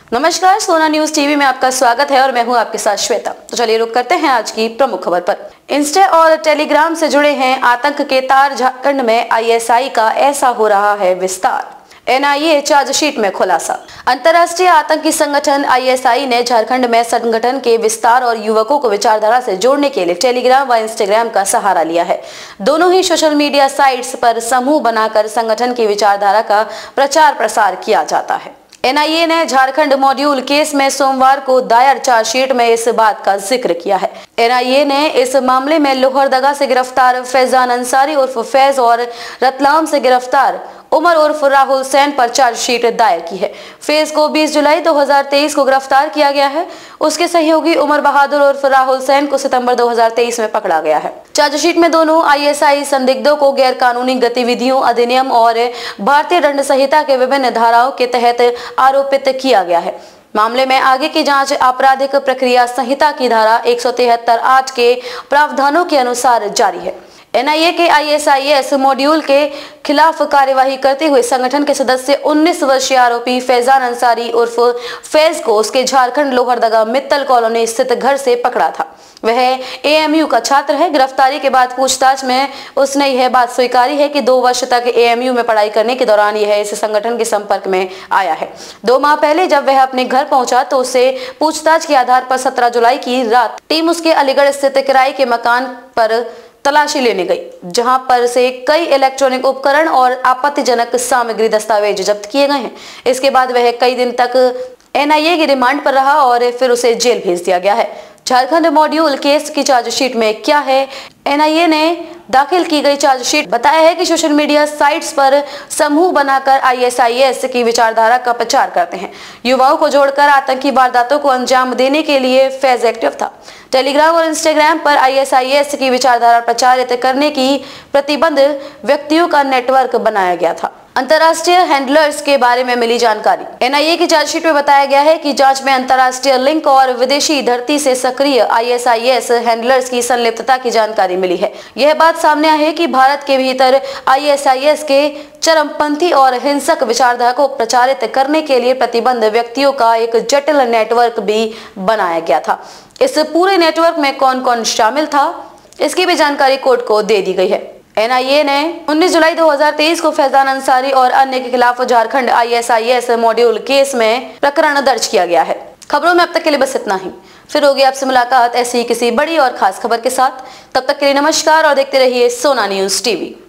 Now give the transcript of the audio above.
नमस्कार, सोना news TV में आपका स्वागत है और मैं हूं आपके साथ श्वेता। तो चलिए रुक करते हैं आज की प्रमुख खबर पर। इंस्टा और टेलीग्राम से जुड़े हैं आतंक के तार। झारखंड में आईएसआई का ऐसा हो रहा है विस्तार। एनआईए चार्जशीट में खुलासा। अंतर्राष्ट्रीय आतंकी संगठन आईएसआई ने झारखंड में संगठन के विस्तार और युवकों को विचारधारा से जोड़ने के लिए टेलीग्राम व इंस्टाग्राम का सहारा लिया है। दोनों ही सोशल मीडिया साइट्स पर समूह बनाकर संगठन की विचारधारा का प्रचार प्रसार किया जाता है। एनआईए ने झारखंड मॉड्यूल केस में सोमवार को दायर चार्जशीट में इस बात का जिक्र किया है। एनआईए ने इस मामले में लोहरदगा से गिरफ्तार फैजान अंसारी उर्फ फैज और रतलाम से गिरफ्तार उमर उर्फ राहुल सैन पर चार्जशीट दायर की है। फैज को 20 जुलाई 2023 को गिरफ्तार किया गया है। उसके सहयोगी उमर बहादुर उर्फ राहुल सैन को सितंबर 2023 में पकड़ा गया है। चार्जशीट में दोनों आईएसआई संदिग्धों को गैर कानूनी गतिविधियों अधिनियम और भारतीय दंड संहिता के विभिन्न धाराओं के तहत आरोपित किया गया है। मामले में आगे की जांच आपराधिक प्रक्रिया संहिता की धारा 173(8) के प्रावधानों के अनुसार जारी है। एनआईए के आईएसआईएस मॉड्यूल के खिलाफ कार्यवाही करते हुए संगठन के सदस्य 19 वर्षीय आरोपी फैजान अंसारी उर्फ फैज को उसके झारखंड लोहरदगा मित्तल कॉलोनी स्थित घर से पकड़ा था। वह एएमयू का छात्र है। गिरफ्तारी के बाद पूछताछ में उसने यह बात स्वीकारी है कि 2 वर्ष तक एएमयू में पढ़ाई करने के दौरान यह इस संगठन के संपर्क में आया है। 2 माह पहले जब वह अपने घर पहुंचा तो उससे पूछताछ के आधार पर 17 जुलाई की रात टीम उसके अलीगढ़ स्थित किराए के मकान पर तलाशी लेने गई, जहां पर से कई इलेक्ट्रॉनिक उपकरण और आपत्तिजनक सामग्री दस्तावेज जब्त किए गए हैं। इसके बाद वह कई दिन तक एनआईए की रिमांड पर रहा और फिर उसे जेल भेज दिया गया है। झारखंड मॉड्यूल केस की चार्जशीट में क्या है? एनआईए ने दाखिल की गई चार्जशीट बताया है कि सोशल मीडिया साइट्स पर समूह बनाकर आईएसआईएस की विचारधारा का प्रचार करते हैं। युवाओं को जोड़कर आतंकी वारदातों को अंजाम देने के लिए फैज एक्टिव था। टेलीग्राम और इंस्टाग्राम पर आईएसआईएस की विचारधारा प्रचारित करने की प्रतिबंध व्यक्तियों का नेटवर्क बनाया गया था। अंतर्राष्ट्रीय हैंडलर्स के बारे में मिली जानकारी। एनआईए की चार्जशीट में बताया गया है कि जांच में अंतर्राष्ट्रीय लिंक और विदेशी धरती से सक्रिय आईएसआईएस हैंडलर्स की संलिप्तता की जानकारी मिली है। यह बात सामने आई है कि भारत के भीतर आईएसआईएस के चरमपंथी और हिंसक विचारधारा को प्रचारित करने के लिए प्रतिबंध व्यक्तियों का एक जटिल नेटवर्क भी बनाया गया था। इस पूरे नेटवर्क में कौन कौन शामिल था, इसकी भी जानकारी कोर्ट को दे दी गई है। एनआईए ने 19 जुलाई 2023 को फैजान अंसारी और अन्य के खिलाफ झारखंड आईएसआईएस मॉड्यूल केस में प्रकरण दर्ज किया गया है। खबरों में अब तक के लिए बस इतना ही। फिर होगी आपसे मुलाकात ऐसी ही किसी बड़ी और खास खबर के साथ। तब तक के लिए नमस्कार और देखते रहिए सोना न्यूज टीवी।